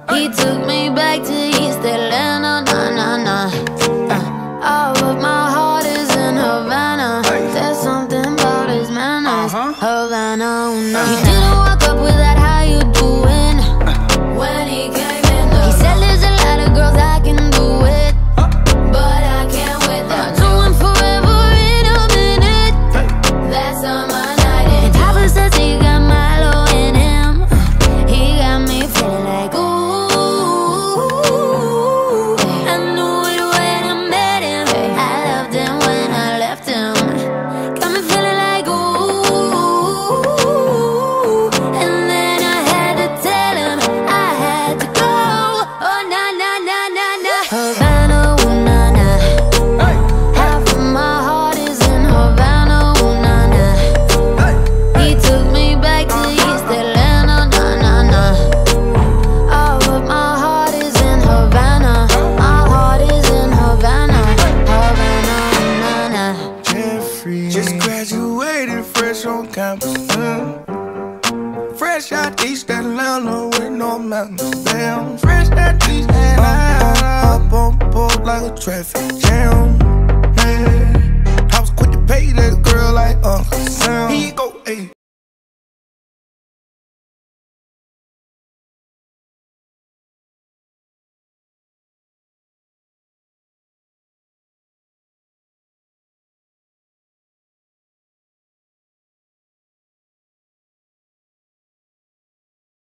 He took me back to East Atlanta, nah, nah, nah. All of my heart is in Havana. There's something about his manners, Havana, oh, nah. He didn't walk up with that, how you doing? When he came in the he said there's a lot of girls I can do it, but I can't with them. Doing forever in a minute. That's on my night. And Papa says he got Milo in him. He got me feeling like ooh. I knew it when I met him. I loved him when I left him. Got me feeling like ooh. And then I had to tell him I had to go. Oh na na na na na. Havana, ooh na na. Half of my heart is in Havana, ooh na na. He took me back to East Atlanta, na na na. All of my heart is in Havana. My heart is in Havana, Havana, na na. Jeffrey just graduated fresh on campus. Fresh out East Atlanta with no mountains. Damn, fresh out East Atlanta. Up on board like a traffic jam. Man, I was quick to pay that girl like Uncle Sam. Here you go, ayy.